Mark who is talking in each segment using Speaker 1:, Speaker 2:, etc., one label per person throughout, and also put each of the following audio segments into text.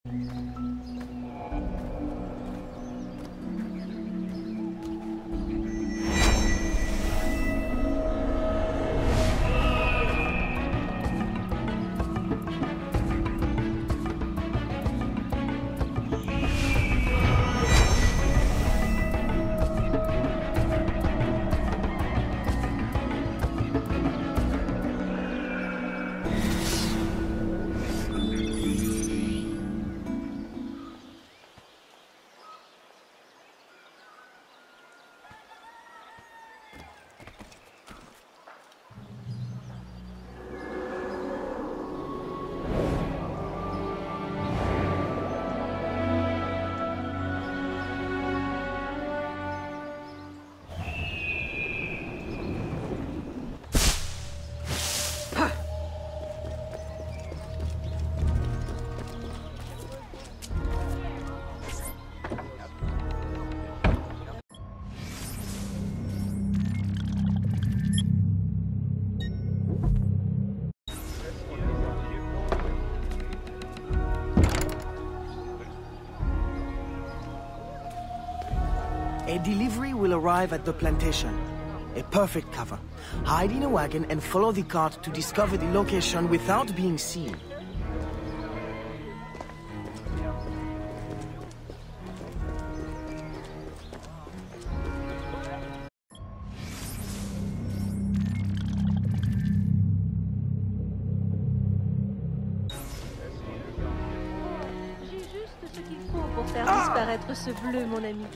Speaker 1: A delivery will arrive at the plantation. A perfect cover. Hide in a wagon and follow the cart to discover the location without being seen.
Speaker 2: J'ai juste ce qu'il faut pour faire disparaître ce bleu, mon ami.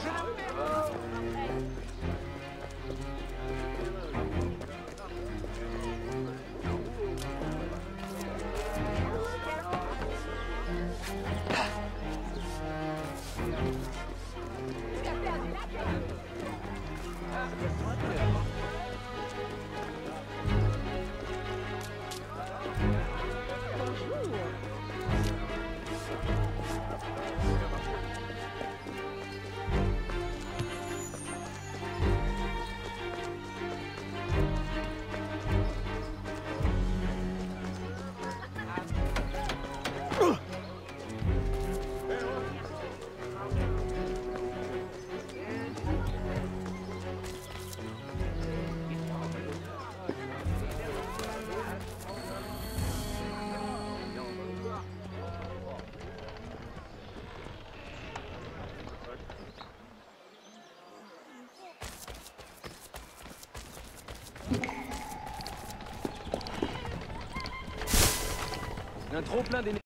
Speaker 3: Un trop-plein d'énergie.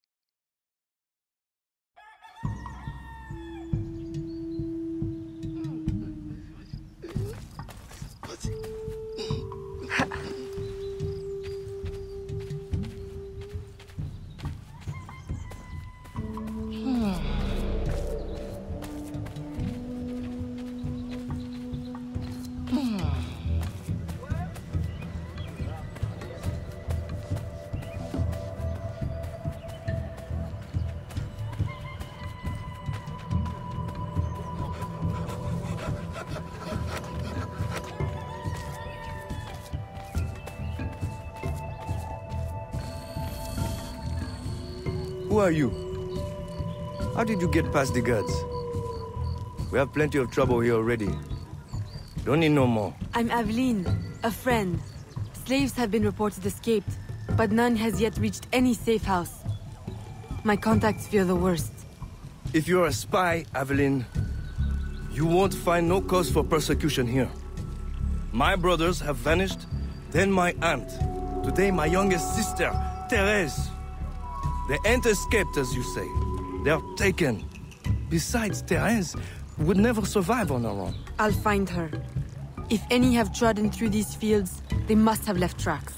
Speaker 4: Who are you? How did you get past the guards? We have plenty of trouble here already. Don't need no more.
Speaker 5: I'm Aveline, a friend. Slaves have been reported escaped, but none has yet reached any safe house. My contacts fear the worst.
Speaker 4: If you're a spy, Aveline, you won't find no cause for persecution here. My brothers have vanished, then my aunt. Today my youngest sister, Therese. They ain't escaped, as you say. They're taken. Besides, Therese would never survive on her own.
Speaker 5: I'll find her. If any have trodden through these fields, they must have left tracks.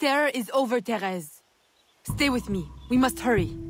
Speaker 5: terror is over, Therese. Stay with me. We must hurry.